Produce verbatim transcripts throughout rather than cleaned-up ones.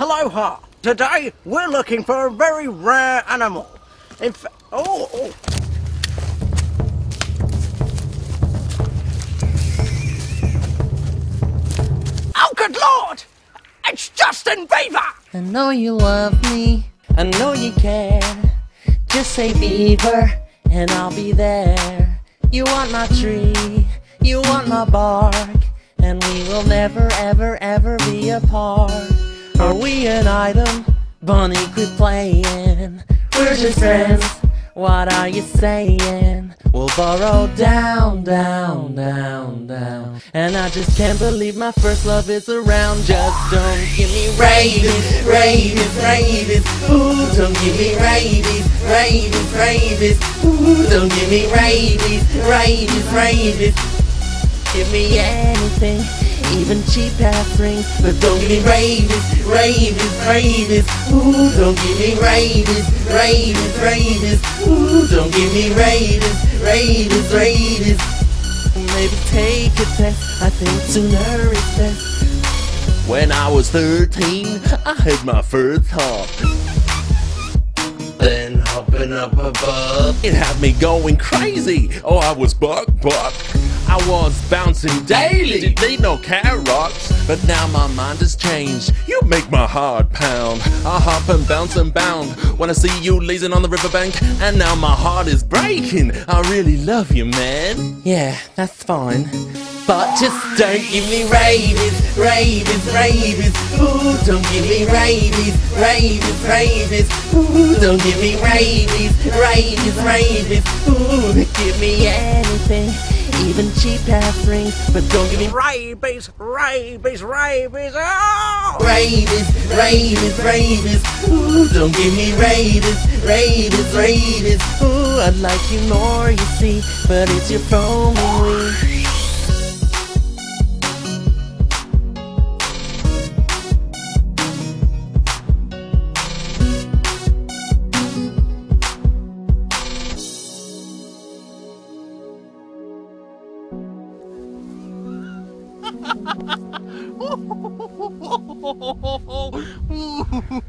Aloha! Today we're looking for a very rare animal. In fa- oh, oh. Oh, good Lord! It's Justin Beaver! I know you love me, I know you care. Just say Beaver, and I'll be there. You want my tree, you want my bark, and we will never, ever, ever be apart. Are we an item? Bunny, quit playing. We're just friends, what are you saying? We'll borrow down, down, down, down. And I just can't believe my first love is around. Just don't give me rabies, rabies, rabies. Ooh, don't give me rabies, rabies, rabies. Ooh, don't give me rabies, rabies, rabies. Give me anything, even cheap ass rings, but don't give me rabies, rabies, rabies. Ooh, don't give me rabies, rabies, rabies. Ooh, don't give me rabies, rabies, rabies. Maybe take a test, I think sooner is best. When I was thirteen, I had my first hop. Then hopping up above, it had me going crazy. Oh, I was buck buck. I was bouncing daily, didn't need no carrots. But now my mind has changed, you make my heart pound. I hop and bounce and bound when I see you lazing on the riverbank. And now my heart is breaking, I really love you, man. Yeah, that's fine, but just don't give me rabies, rabies, rabies. Ooh, don't give me rabies, rabies, rabies. Ooh, don't give me rabies, rabies, rabies. Ooh, give me anything, even cheap ass rings, but don't give me Rabies, rabies, rabies. Oh! rabies, rabies, rabies. Ooh, don't give me rabies, rabies, rabies. Ooh, I'd like you more, you see, but it's your phone and we.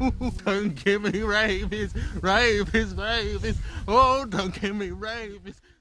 Don't give me rabies, rabies, rabies. Oh, don't give me rabies.